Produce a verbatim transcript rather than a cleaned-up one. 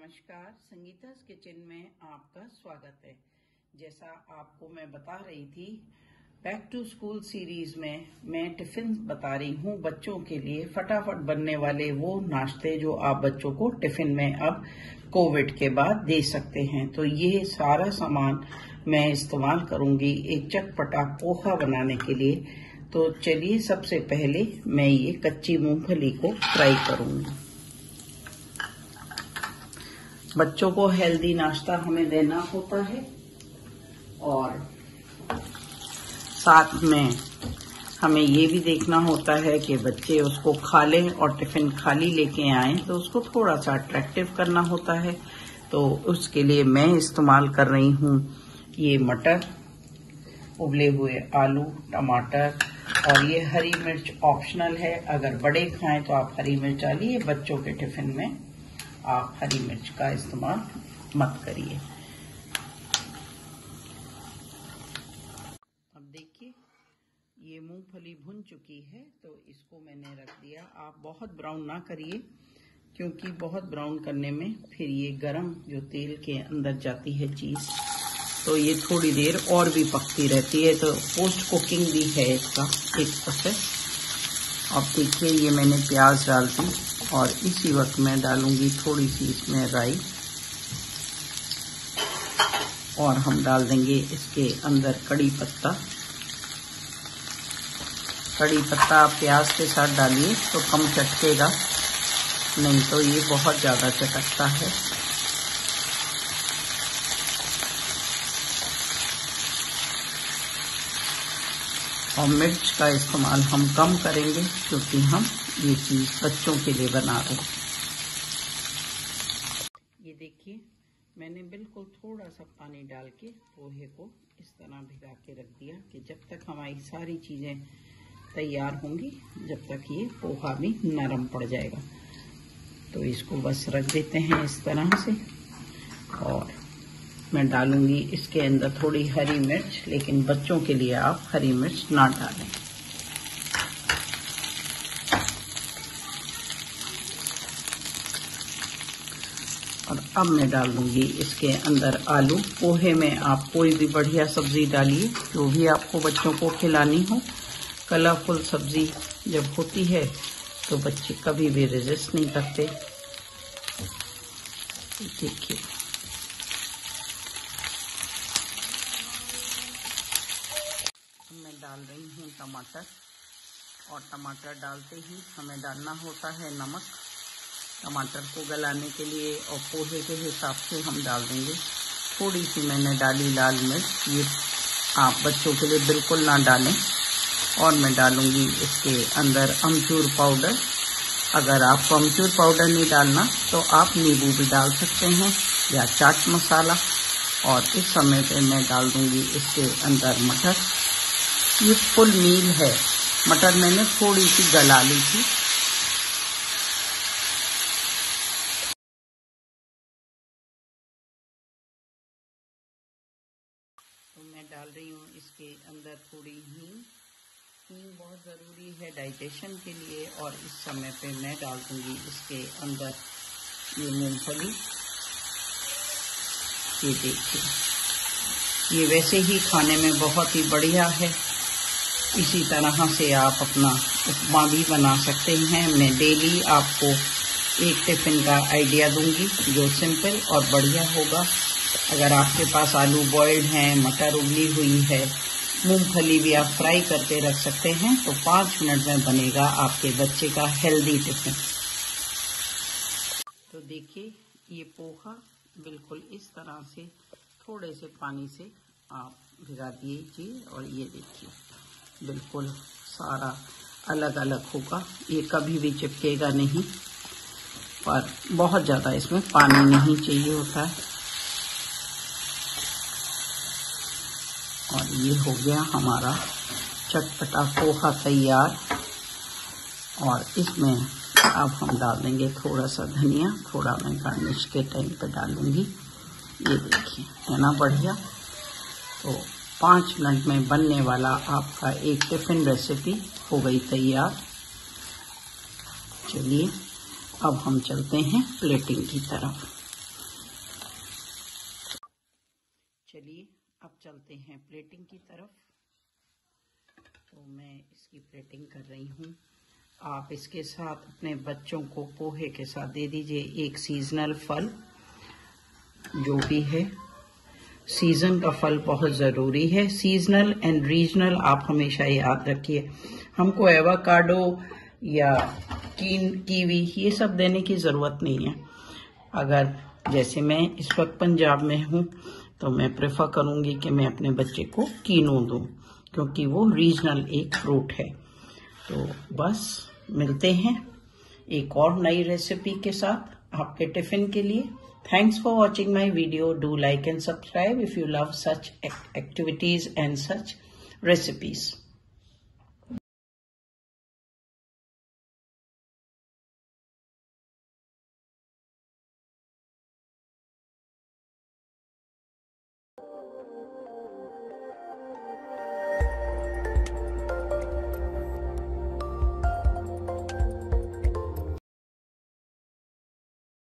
नमस्कार, संगीता's किचन में आपका स्वागत है। जैसा आपको मैं बता रही थी, बैक टू स्कूल सीरीज में मैं टिफिन बता रही हूँ बच्चों के लिए फटाफट बनने वाले वो नाश्ते जो आप बच्चों को टिफिन में अब कोविड के बाद दे सकते हैं। तो ये सारा सामान मैं इस्तेमाल करूंगी एक चटपटा पोहा बनाने के लिए। तो चलिए, सबसे पहले मैं ये कच्ची मूंगफली को फ्राई करूंगी। बच्चों को हेल्दी नाश्ता हमें देना होता है और साथ में हमें ये भी देखना होता है कि बच्चे उसको खा लें और टिफिन खाली लेके आएं, तो उसको थोड़ा सा अट्रैक्टिव करना होता है। तो उसके लिए मैं इस्तेमाल कर रही हूँ ये मटर, उबले हुए आलू, टमाटर और ये हरी मिर्च ऑप्शनल है। अगर बड़े खाएं तो आप हरी मिर्च डालिए, बच्चों के टिफिन में आप हरी मिर्च का इस्तेमाल मत करिए। अब देखिए, ये मूंगफली भुन चुकी है तो इसको मैंने रख दिया। आप बहुत ब्राउन ना करिए, क्योंकि बहुत ब्राउन करने में फिर ये गरम जो तेल के अंदर जाती है चीज, तो ये थोड़ी देर और भी पकती रहती है। तो पोस्ट कुकिंग भी है इसका एक प्रोसेस। अब देखिए, ये मैंने प्याज डाल दी और इसी वक्त मैं डालूंगी थोड़ी सी इसमें राई और हम डाल देंगे इसके अंदर कड़ी पत्ता। कड़ी पत्ता आप प्याज के साथ डालिए तो कम चटकेगा, नहीं तो ये बहुत ज्यादा चटकता है। और मिर्च का इस्तेमाल हम कम करेंगे, क्योंकि हम ये चीज बच्चों के लिए बना रहे हैं। ये देखिए, मैंने बिल्कुल थोड़ा सा पानी डाल के पोहे को इस तरह भिगा के रख दिया कि जब तक हमारी सारी चीजें तैयार होंगी, जब तक ये पोहा भी नरम पड़ जाएगा। तो इसको बस रख देते हैं इस तरह से। और मैं डालूंगी इसके अंदर थोड़ी हरी मिर्च, लेकिन बच्चों के लिए आप हरी मिर्च ना डालें। और अब मैं डाल दूंगी इसके अंदर आलू। पोहे में आप कोई भी बढ़िया सब्जी डालिए, जो भी आपको बच्चों को खिलानी हो। कलरफुल सब्जी जब होती है तो बच्चे कभी भी रेजिस्ट नहीं करते। देखिए, मैं डाल रही हूँ टमाटर, और टमाटर डालते ही हमें डालना होता है नमक। टमाटर को गलाने के लिए और पोहे के हिसाब से हम डाल देंगे। थोड़ी सी मैंने डाली लाल मिर्च, ये आप बच्चों के लिए बिल्कुल ना डालें। और मैं डालूंगी इसके अंदर अमचूर पाउडर। अगर आपको अमचूर पाउडर नहीं डालना तो आप नींबू भी डाल सकते हैं या चाट मसाला। और इस समय पे मैं डाल दूंगी इसके अंदर मटर। ये फुल मील है, मटर मैंने थोड़ी सी गला ली थी। तो मैं डाल रही हूँ इसके अंदर थोड़ी हींग। हींग बहुत ज़रूरी है डाइजेशन के लिए। और इस समय पे मैं डाल दूंगी इसके अंदर ये मूंगफली। ये देखिए, ये वैसे ही खाने में बहुत ही बढ़िया है। इसी तरह से आप अपना उपमा भी बना सकते हैं। मैं डेली आपको एक टिफिन का आइडिया दूंगी जो सिंपल और बढ़िया होगा। अगर आपके पास आलू बॉइल्ड हैं, मटर उबली हुई है, मूंगफली भी आप फ्राई करके रख सकते हैं, तो पाँच मिनट में बनेगा आपके बच्चे का हेल्दी टिफिन। तो देखिए, ये पोहा बिल्कुल इस तरह से थोड़े से पानी से आप भिगा दीजिए। और ये देखिए, बिल्कुल सारा अलग अलग होगा, ये कभी भी चिपकेगा नहीं। पर बहुत ज़्यादा इसमें पानी नहीं चाहिए होता है। और ये हो गया हमारा चटपटा पोहा तैयार। और इसमें अब हम डाल देंगे थोड़ा सा धनिया। थोड़ा मैं गार्निश के टाइम पे डालूंगी। ये देखिए, है ना बढ़िया। तो पाँच मिनट में बनने वाला आपका एक टिफिन रेसिपी हो गई तैयार। चलिए, अब हम चलते हैं प्लेटिंग की तरफ। चलिए अब चलते हैं प्लेटिंग की तरफ। तो मैं इसकी प्लेटिंग कर रही हूँ। आप इसके साथ अपने बच्चों को पोहे के साथ दे दीजिए एक सीजनल फल, जो भी है। सीजन का फल बहुत ज़रूरी है। सीजनल एंड रीजनल आप हमेशा याद रखिए। हमको एवोकाडो या कीन कीवी ये सब देने की ज़रूरत नहीं है। अगर जैसे मैं इस वक्त पंजाब में हूँ तो मैं प्रेफर करूँगी कि मैं अपने बच्चे को कीनू दूँ, क्योंकि वो रीजनल एक फ्रूट है। तो बस मिलते हैं एक और नई रेसिपी के साथ आपके टिफ़िन के लिए। Thanks for watching my video. Do like and subscribe if you love such activities and such recipes.